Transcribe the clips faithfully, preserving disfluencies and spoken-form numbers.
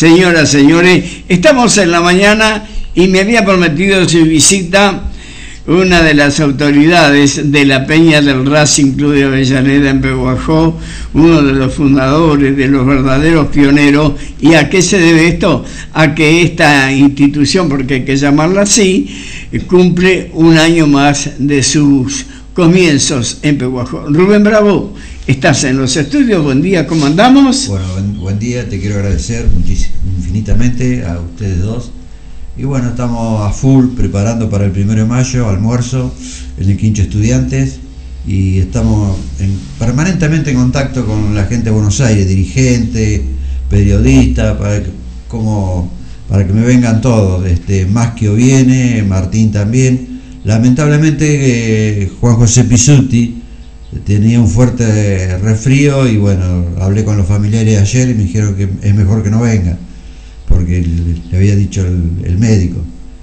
Señoras, señores, estamos en la mañana y me había prometido su visita una de las autoridades de la Peña del Racing Club de Avellaneda en Pehuajó, uno de los fundadores, de los verdaderos pioneros. ¿Y a qué se debe esto? A que esta institución, porque hay que llamarla así, cumple un año más de sus comienzos en Pehuajó. Rubén Bravo, estás en los estudios. Buen día, ¿cómo andamos? Bueno, buen, buen día, te quiero agradecer muchísimo, infinitamente a ustedes dos. Y bueno, estamos a full preparando para el primero de mayo, almuerzo en el Quincho Estudiantes, y estamos en, permanentemente en contacto con la gente de Buenos Aires, dirigentes, periodistas, para que, como, para que me vengan todos. Este, Maschio viene, Martín también. Lamentablemente eh, Juan José Pizzuti tenía un fuerte resfrío y bueno, hablé con los familiares ayer y me dijeron que es mejor que no venga, porque le había dicho el, el médico.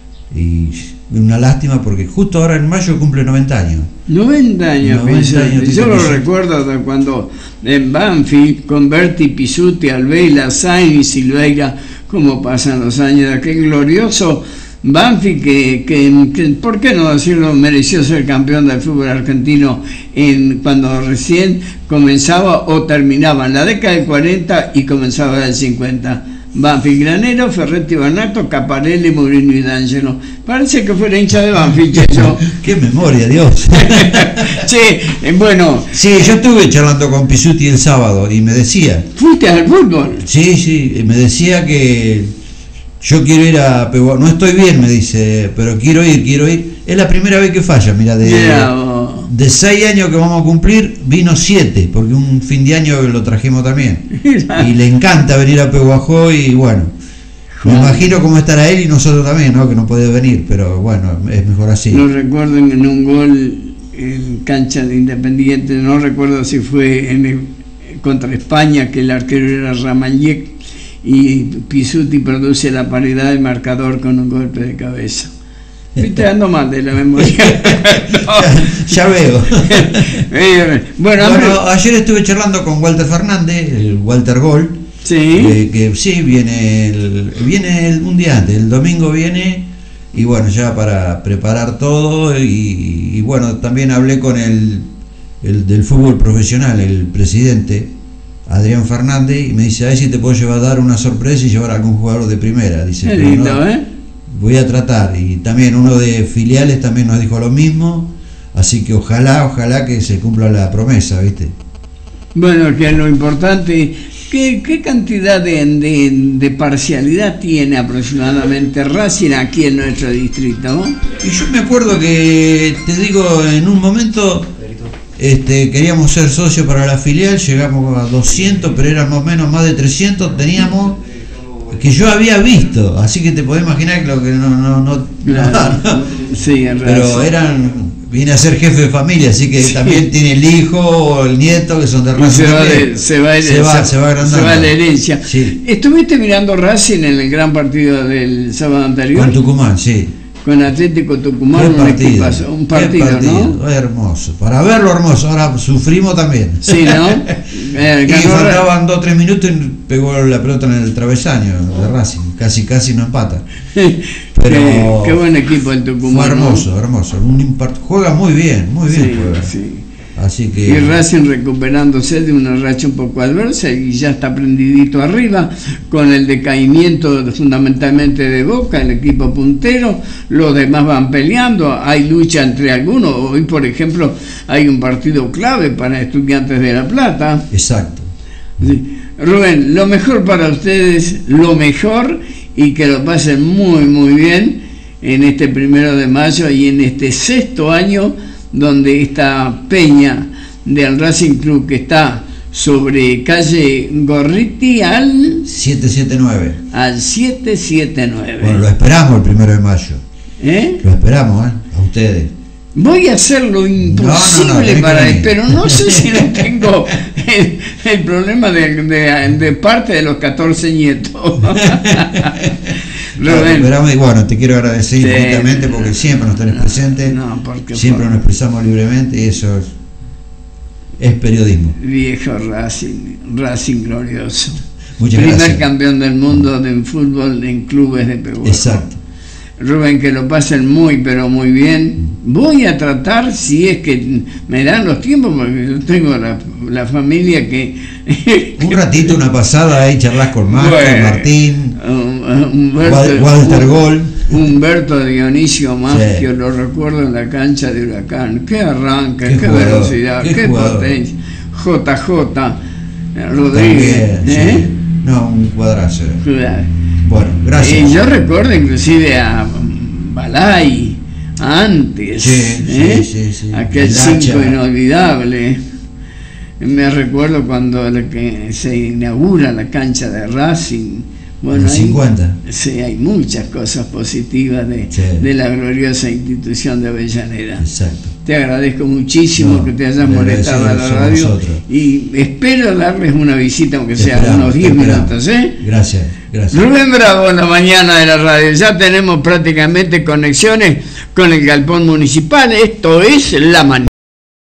Y una lástima porque justo ahora en mayo cumple noventa años. noventa años, noventa años yo lo Pizzuti. recuerdo de cuando en Banfield, con Berti, Pizzuti, Alveila, Sainz y Silveira, cómo pasan los años, aquel glorioso Banfield que, que, que, ¿por qué no decirlo?, mereció ser campeón del fútbol argentino en, cuando recién comenzaba o terminaba en la década del cuarenta y comenzaba en el cincuenta. Banfield, Granero, Ferretti, Banato, Caparelli, Mourinho y D'Angelo. Parece que fuera hincha de Banfield, yo. ¡Qué memoria, Dios! Sí, bueno. Sí, yo estuve charlando con Pizzuti el sábado y me decía... ¿Fuiste al fútbol? Sí, sí, me decía que yo quiero ir a Pehuajó. No estoy bien, me dice, pero quiero ir, quiero ir. Es la primera vez que falla, mira, de, yeah. de seis años que vamos a cumplir, vino siete, porque un fin de año lo trajimos también. Y le encanta venir a Pehuajó y bueno, me imagino cómo estará él y nosotros también, ¿no? Que no puede venir, pero bueno, es mejor así. Lo recuerdo en un gol en cancha de Independiente, no recuerdo si fue en el, contra España, que el arquero era Ramallek, y Pizzuti produce la paridad de marcador con un golpe de cabeza. Viste, ando mal de la memoria. No. Ya veo. Bueno, bueno, ayer estuve charlando con Walter Fernández, el Walter Gol. Sí. Eh, que sí, viene el, viene el, un día antes, el domingo viene, y bueno, ya para preparar todo. Y, y bueno, también hablé con el, el del fútbol profesional, el presidente Adrián Fernández, y me dice, a ver si te puedo llevar a dar una sorpresa y llevar a algún jugador de primera. Dice, qué lindo, no, ¿eh? Voy a tratar. Y también uno de filiales también nos dijo lo mismo, así que ojalá, ojalá que se cumpla la promesa, ¿viste? Bueno, que es lo importante. ¿Qué, qué cantidad de, de, de parcialidad tiene aproximadamente Racing aquí en nuestro distrito? Y yo me acuerdo que, te digo, en un momento... Este, queríamos ser socios para la filial, llegamos a doscientos, pero eran más o menos más de trescientos, teníamos, que yo había visto, así que te podés imaginar que lo que no, no, no, claro. no, no. Sí, en pero eran, viene a ser jefe de familia, así que sí. También tiene el hijo o el nieto que son de Racing. Se va, de, se va, de, se va, se va agrandando. Se va la herencia. Sí. ¿Estuviste mirando Racing en el gran partido del sábado anterior? Con Tucumán, sí. Con Atlético Tucumán, un partido, equipazo, un partido, partido, ¿no? Hermoso, para verlo hermoso, ahora sufrimos también. Sí, ¿no? Eh, y faltaban dos o tres minutos y pegó la pelota en el travesaño de Racing, casi casi no empata. Pero qué, qué buen equipo el Tucumán. Fue hermoso, ¿no? Hermoso, un juega muy bien, muy bien sí, juega. Sí. Así que... Y Racing recuperándose de una racha un poco adversa y ya está prendidito arriba, con el decaimiento fundamentalmente de Boca, el equipo puntero. Los demás van peleando, hay lucha entre algunos. Hoy, por ejemplo, hay un partido clave para Estudiantes de La Plata. Exacto. Sí. Rubén, lo mejor para ustedes, lo mejor, y que lo pasen muy muy bien en este primero de mayo y en este sexto año donde esta peña del Racing Club, que está sobre calle Gorriti al siete siete nueve. Al siete siete nueve. Bueno, lo esperamos el primero de mayo. ¿Eh? Lo esperamos, ¿eh? A ustedes. Voy a hacer lo imposible no, no, no, para él, pero no sé si no tengo el, el problema de, de, de parte de los catorce nietos. Rubén. No, y bueno, te quiero agradecer infinitamente sí, porque siempre nos tenés presentes, no, porque siempre por... nos expresamos libremente y eso es, es periodismo. Viejo Racing, Racing glorioso. Muchas primer gracias. campeón del mundo de fútbol en clubes de Pehuajó. Exacto. Rubén, que lo pasen muy, pero muy bien. Voy a tratar, si es que me dan los tiempos, porque yo tengo la, la familia que... Un ratito, una pasada ahí, charlas con Marco, Bueno, Martín, Humberto, Walter Gol. Humberto Dionisio Maggio, Sí. lo recuerdo en la cancha de Huracán. Qué arranque, qué, Qué jugador, velocidad, qué qué, jugador. potencia. J J Rodríguez. También, ¿eh? sí. No, un cuadrazo. Claro. Bueno, gracias. Y yo recuerdo inclusive a Balay antes, Sí, ¿eh? sí, sí, sí. Aquel El hacha. cinco inolvidable. Me recuerdo cuando el que se inaugura la cancha de Racing. Bueno, Los hay, cincuenta. sí, hay muchas cosas positivas de, Sí. de la gloriosa institución de Avellaneda. Exacto. Te agradezco muchísimo No, que te hayas le molestado a la agradecidos radio somos nosotros. y espero darles una visita, aunque Te sea esperamos, unos te diez esperamos. minutos, ¿eh? Gracias, gracias. Rubén Bravo en la mañana de la radio. Ya tenemos prácticamente conexiones con el galpón municipal. Esto es La Mañana.